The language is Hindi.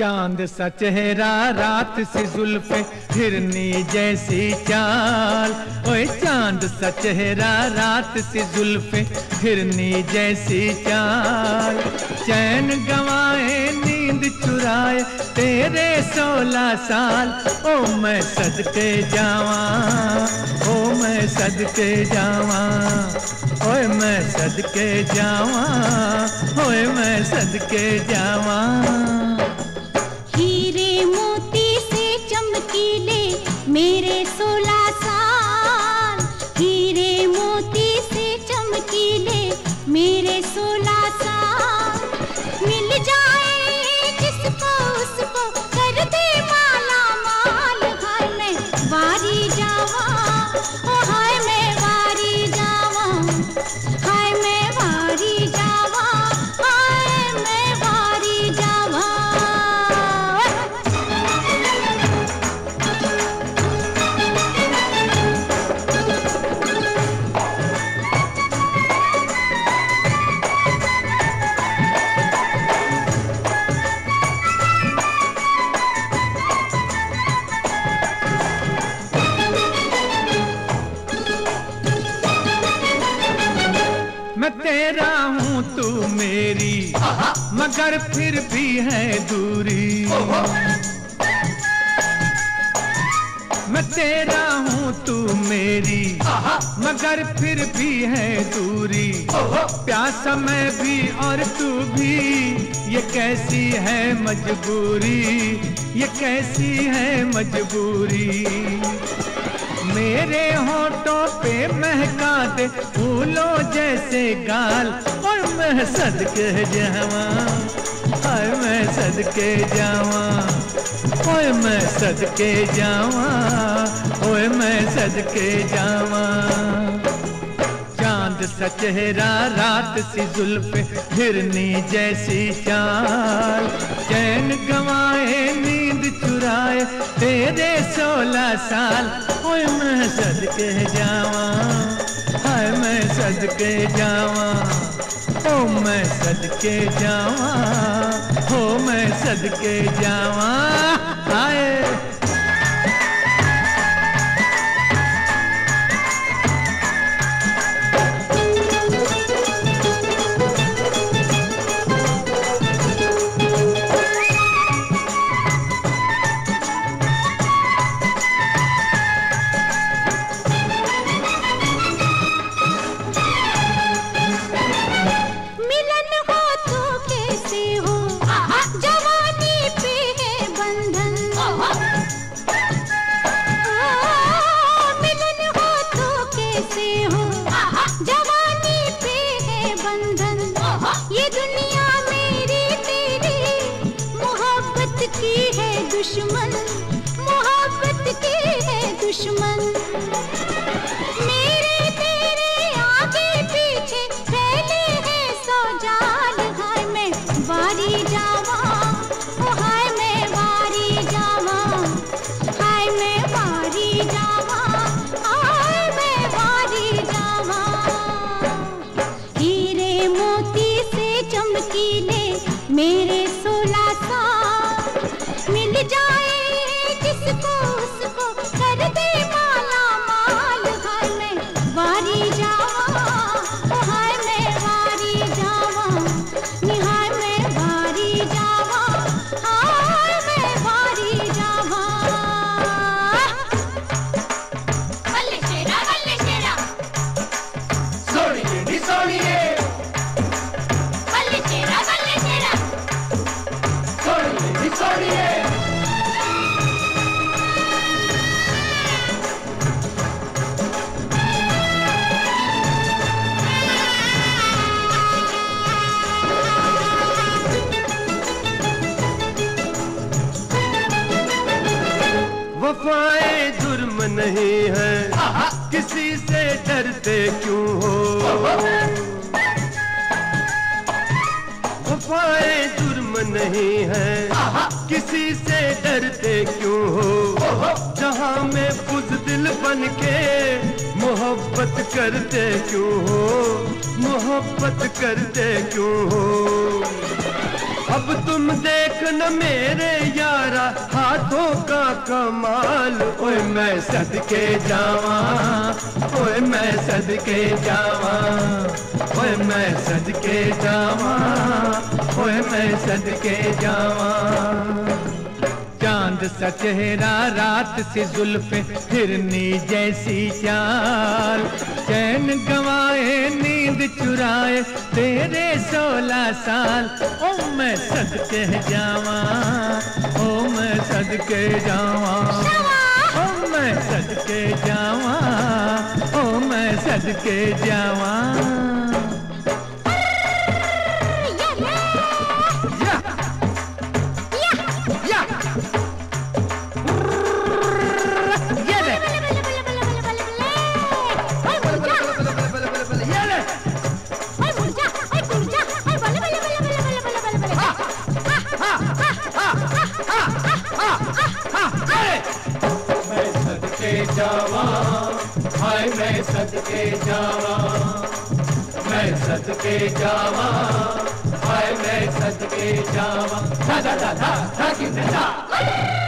चांद सा चेहरा रात सी जुल्फे हिरनी जैसी चाल। ओए चांद सा चेहरा रात सी जुल्फे हिरनी जैसी चाल। चैन गंवाए नींद चुराए तेरे 16 साल। ओ मैं सदके जावा, ओ मैं सदके जावा, ओए मैं सदके जावा, ओए मैं सदके जावा। हीरे मोती से चमकीले मेरे 16 साल। हीरे मोती से चमकीले मेरे 16 साल। मिल जाए जिसको उसको कर दे माला माल। हाय मैं वारी जावा, ओ हाय मैं वारी जावा, हाय मैं वारी जावा, हाय मैं वारी जावा। मैं तेरा हूँ तू मेरी मगर फिर भी है दूरी। मैं तेरा हूँ तू मेरी मगर फिर भी है दूरी। प्यासा मैं भी और तू भी, ये कैसी है मजबूरी, ये कैसी है मजबूरी। मेरे होठों पे महका दे फूलों जैसे गाल। और मैं सदके जावा, हाय मैं सदके जावा, ओए मैं सदके जावा, ओए मैं सदके जावा। चांद सा चेहरा रात सी जुल्फे हिरनी जैसी चाल। चैन गंवाए नींद चुराए तेरे 16 साल। ओए मैं सदके जावा, हाय मैं सदके जावा, ओ मैं सदके जावा, हो मैं सदके जावा। हाय ये दुनिया मेरी तेरी मोहब्बत की है दुश्मन, मोहब्बत की है दुश्मन। मेरे तेरे आगे पीछे फैले हैं 100 जाल। हाय मैं वारी जावा, ओ हाय मैं वारी जावा, हाय मैं वारी जावा, हाय मैं वारी जावा। हीरे मोती से चमकीले मेरे 16 साल। मिल जाए जिसको उसको कर दे माला माल। हाय मैं वारी जावा, ओ हाय मैं वारी जावा, निहाय मैं वारी जावा, हाय मैं वारी जावा। बल्ले शेरा सोनिए नी सोनिए, बल्ले शेरा सोनिए नी सोनिए। वफाए जुर्म नहीं है, किसी से डरते क्यों हो। वफाए जुर्म नहीं है, किसी से डरते क्यों हो। जहां में बुज़दिल बन के मोहब्बत करते क्यों हो, मोहब्बत करते क्यों हो। अब तुम देख न मेरे यारा हाथों का कमाल। ओए मैं सदके जावा, ओए मैं सदके जावा, ओए मैं सदके जावा, ओए मैं सदके जावा। चांद सा चेहरा रात सी जुल्फे हिरनी जैसी चाल, चैन गवाए नींद चुराए तेरे 16 साल। ओ मैं सदके जावा, ओ मैं सदके जावा, ओ मैं सदके जावा, ओ मैं सदके जावा। जावा हाय मैं सदके जावा, मैं सदके जावा हाय मैं सदके जावा। धा धा धा धा धा धा।